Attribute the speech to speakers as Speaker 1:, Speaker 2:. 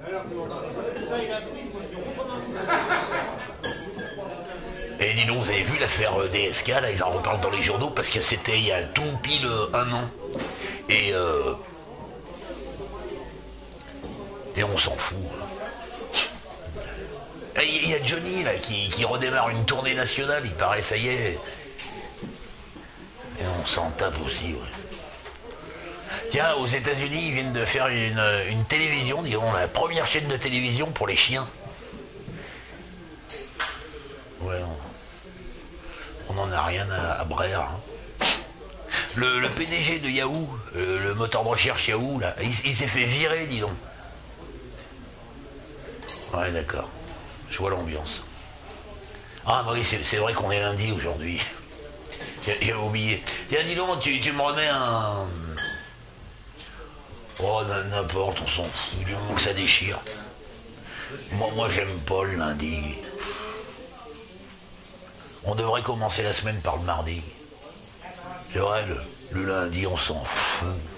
Speaker 1: Et dis donc, vous avez vu l'affaire DSK, là, ils en reparlent dans les journaux, parce que c'était il y a tout pile un an. Et on s'en fout. Il y a Johnny, là, qui redémarre une tournée nationale, il paraît, ça y est. Et on s'en tape aussi, ouais. Tiens, aux États-Unis, ils viennent de faire une télévision, disons, la première chaîne de télévision pour les chiens. Ouais, on n'en a rien à braire. Hein. Le PDG de Yahoo, le moteur de recherche Yahoo, là, il s'est fait virer, dis donc. Ouais, d'accord. Je vois l'ambiance. Ah, bah oui, c'est vrai qu'on est lundi aujourd'hui. J'avais oublié. Tiens, dis donc, tu me remets un... Oh, n'importe, on s'en fout, du moment que ça déchire. Moi j'aime pas le lundi. On devrait commencer la semaine par le mardi. C'est vrai, le lundi, on s'en fout.